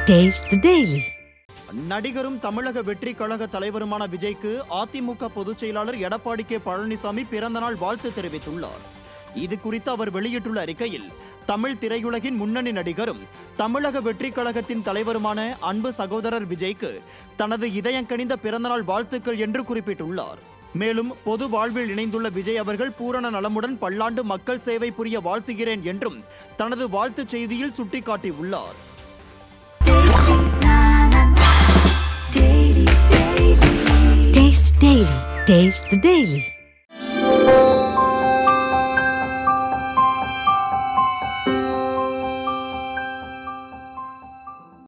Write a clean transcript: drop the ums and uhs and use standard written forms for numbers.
Taste the Daily. நடிகரும் தமிழக வெற்றி கழக தலைவருமான விஜய்க்கு அதிமுக பொதுச் செயலாளர் எடப்பாடி கே பழனிசாமி பிறந்தநாள் வாழ்த்து தெரிவித்துள்ளார். இது குறித்து அவர் வெளியிட்டுள்ள அறிக்கையில், தமிழ் திரையுலகின் முன்னணி நடிகரும் தமிழக வெற்றி கழகத்தின் தலைவருமான அன்பு சகோதரர் விஜய்க்கு தனது இதயங்கனிந்த பிறந்தநாள் வாழ்த்துக்கள் என்று குறிப்பிட்டுள்ளார். மேலும் பொது வாழ்வில் இணைந்துள்ள விஜய் அவர்கள் பூரண நலமுடன் பல்லாண்டு மக்கள் சேவை புரிய வாழ்த்துகிறேன் என்றும் தனது வாழ்த்துச் செய்தியில் சுட்டிக்காட்டியுள்ளார். Taste the Daily.